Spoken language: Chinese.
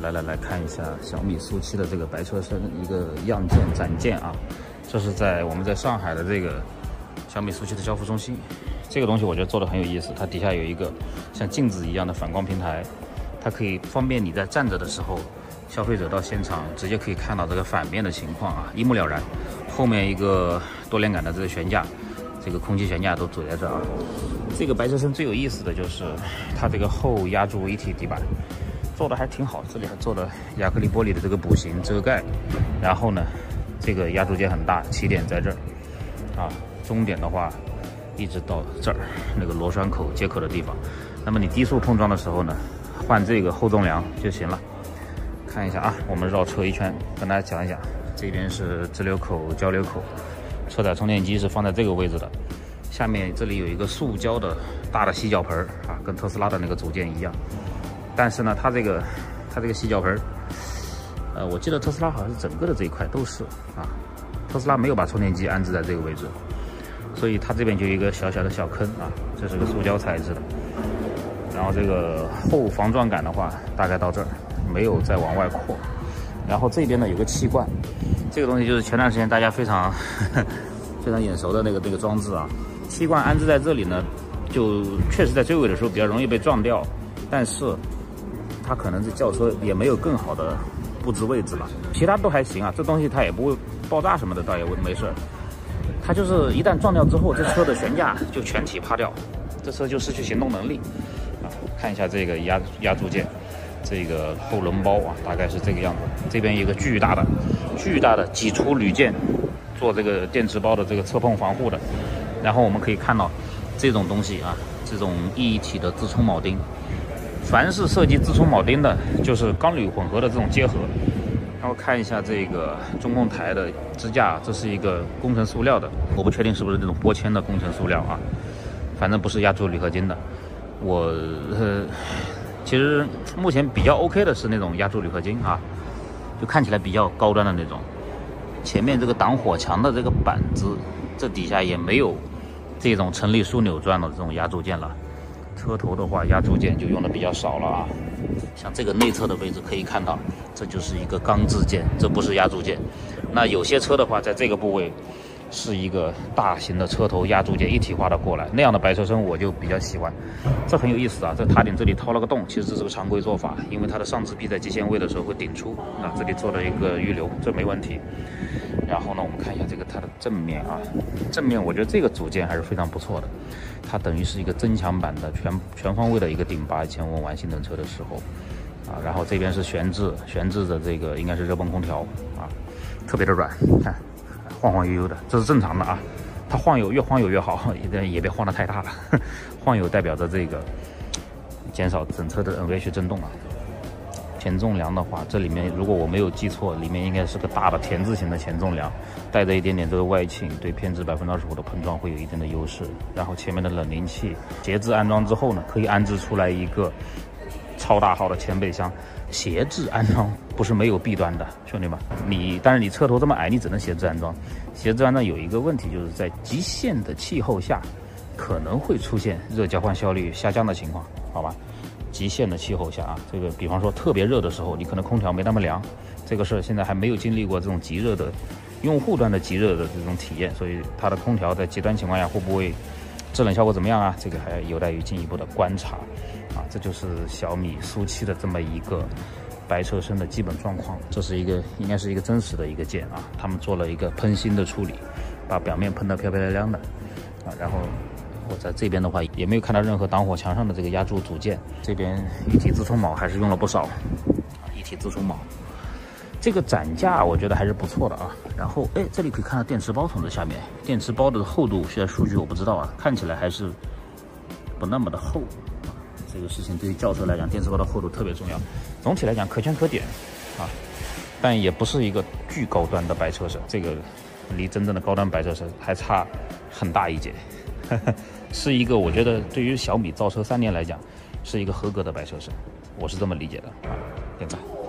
来看一下小米苏7的这个白车身一个样件展件啊，这是我们在上海的这个小米苏7的交付中心。这个东西我觉得做的很有意思，它底下有一个像镜子一样的反光平台，它可以方便你在站着的时候，消费者到现场直接可以看到这个反面的情况啊，一目了然。后面一个多连杆的这个悬架，这个空气悬架都怼在这儿啊。这个白车身最有意思的就是它这个后压铸一体底板做的还挺好，这里还做了亚克力玻璃的这个补型遮盖，然后呢，这个压铸件很大，起点在这儿啊，终点的话一直到这儿那个螺栓口接口的地方。那么你低速碰撞的时候呢，换这个后纵梁就行了。看一下啊，我们绕车一圈，跟大家讲一讲，这边是直流口、交流口，车载充电机是放在这个位置的。下面这里有一个塑胶的大的吸脚盆啊，跟特斯拉的那个组件一样。但是呢，它这个吸脚盆，我记得特斯拉好像是整个的这一块都是啊，特斯拉没有把充电机安置在这个位置，所以它这边就有一个小小的小坑啊，这是个塑胶材质的。然后这个后防撞杆的话，大概到这儿，没有再往外扩。然后这边呢有个气罐，这个东西就是前段时间大家非常眼熟的那个装置啊。气罐安置在这里呢，就确实在追尾的时候比较容易被撞掉，但是它可能是轿车也没有更好的布置位置了，其他都还行啊。这东西它也不会爆炸什么的，倒也没事。它就是一旦撞掉之后，这车的悬架就全体趴掉，这车就失去行动能力啊。看一下这个压铸件，这个后轮包啊，大概是这个样子。这边有一个巨大的挤出铝件，做这个电池包的这个侧碰防护的。然后我们可以看到这种东西啊，这种一体的自冲铆钉，凡是涉及自冲铆钉的，就是钢铝混合的这种结合。然后看一下这个中控台的支架，这是一个工程塑料的，我不确定是不是这种玻纤的工程塑料啊，反正不是压铸铝合金的。其实目前比较 OK 的是那种压铸铝合金啊，就看起来比较高端的那种。前面这个挡火墙的这个板子，这底下也没有这种成立枢纽状的这种压铸件了。车头的话，压铸件就用的比较少了啊。像这个内侧的位置可以看到，这就是一个钢制件，这不是压铸件。那有些车的话，在这个部位是一个大型的车头压铸件一体化的过来，那样的白车身我就比较喜欢。这很有意思啊，这塔顶这里掏了个洞，其实这是个常规做法，因为它的上支臂在极限位的时候会顶出啊，这里做了一个预留，这没问题。然后呢，我们看一下这个它的正面啊，正面我觉得这个组件还是非常不错的，它等于是一个增强版的全方位的一个顶拔。以前我们玩性能车的时候啊，然后这边是悬置的这个应该是热泵空调啊，特别的软，看晃晃悠悠的，这是正常的啊。它越晃悠越好，也别晃得太大了。晃悠代表着这个减少整车的 NVH 震动啊。前纵梁的话，这里面如果我没有记错，里面应该是个大的田字形的前纵梁，带着一点点这个外倾，对偏置25%的碰撞会有一定的优势。然后前面的冷凝器斜置安装之后呢，可以安置出来一个超大号的前备箱。斜置安装不是没有弊端的，兄弟们，但是你车头这么矮，你只能斜置安装。斜置安装有一个问题，就是在极限的气候下，可能会出现热交换效率下降的情况，好吧？极限的气候下啊，这个比方说特别热的时候，你可能空调没那么凉，这个事儿现在还没有经历过这种极热的用户端的极热的这种体验，所以它的空调在极端情况下会不会制冷效果怎么样啊？这个还有待于进一步的观察啊。这就是小米苏7的这么一个白车身的基本状况，这是应该是一个真实的一个件啊，他们做了一个喷芯的处理，把表面喷得漂漂亮亮的啊，然后我在这边的话也没有看到任何挡火墙上的这个压铸组件，这边一体自冲铆还是用了不少啊，一体自冲铆。这个展架我觉得还是不错的啊。然后这里可以看到电池包从这下面，电池包的厚度现在数据我不知道啊，看起来还是不那么的厚啊。这个事情对于轿车来讲，电池包的厚度特别重要。总体来讲可圈可点啊，但也不是一个巨高端的白车身，这个离真正的高端白车身还差很大一截。是一个我觉得对于小米造车3年来讲，是一个合格的白车身，我是这么理解的啊，点赞。